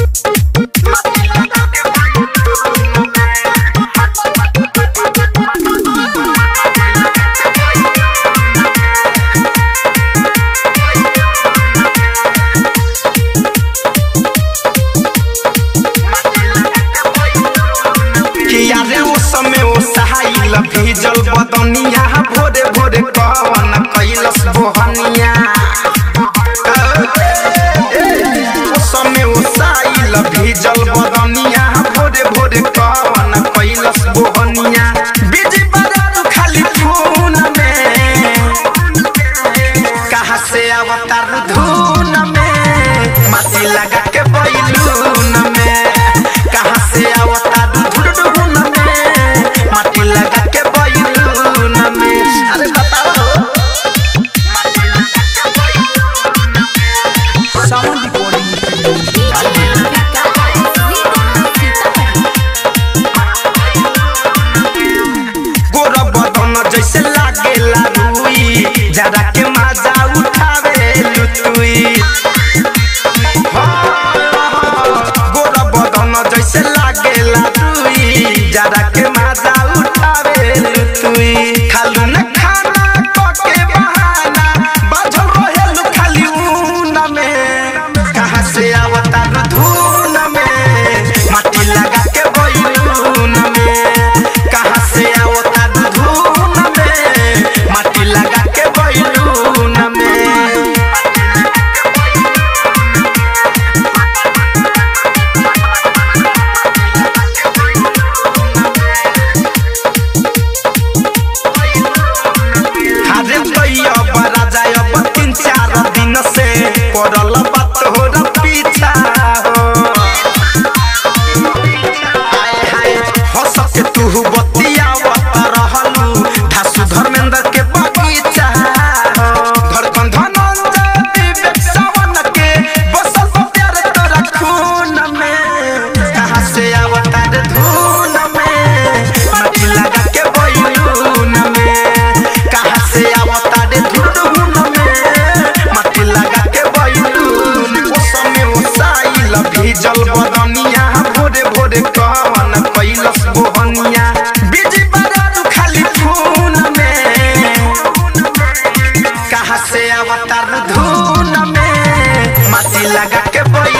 भीजल बदनिया भोरे भोरे कवन कैलस बोहनिया समय उसाइल भीजल बदनिया भोरे भोरे कवन कैलस बोहनिया बिजी बरारू खाली फोन में कहाँ से अवतार धुन में माटी लगा के बैलून में कहाँ से अवतार धुन में माटी लगा के बैलून में अरे बताओ साउंड गोरा बदन जैसे लागेला रुई जरा के मजा उठावे लुतुई गोरा बदन जैसे लागेला रुई जरा के मजा उठावे लुतुई खालू न खाना कोके बहाना बाझल रहेलु खाली ऊन में कहाँ से अवतार धुन में माटी लगा के बैलून में कहाँ से अवतार धुन में माटी लगा के बैलून में हारे भैया बड़ा जाय अब 3-4 दिन से पड़ल बात हो र पीछा हो हाय हाय हंस के तू बतियावत रहलू धासु धर्मेंद्र के बगीचा हो धड़कन धनंजय विवेक सावन के बसल प्यार तोरा खून में कहाँ से अवतार धुन में माटी लगा के बैलून में कहाँ से अवतार धुन में माटी लगा के बैलून समय उसाइल भीजल बदनिया भोरे भोरे कवन कैलस बोहनिया बिजी बरारू खाली फोन में कहाँ से अवतार धुन में माटी लगा के बैलून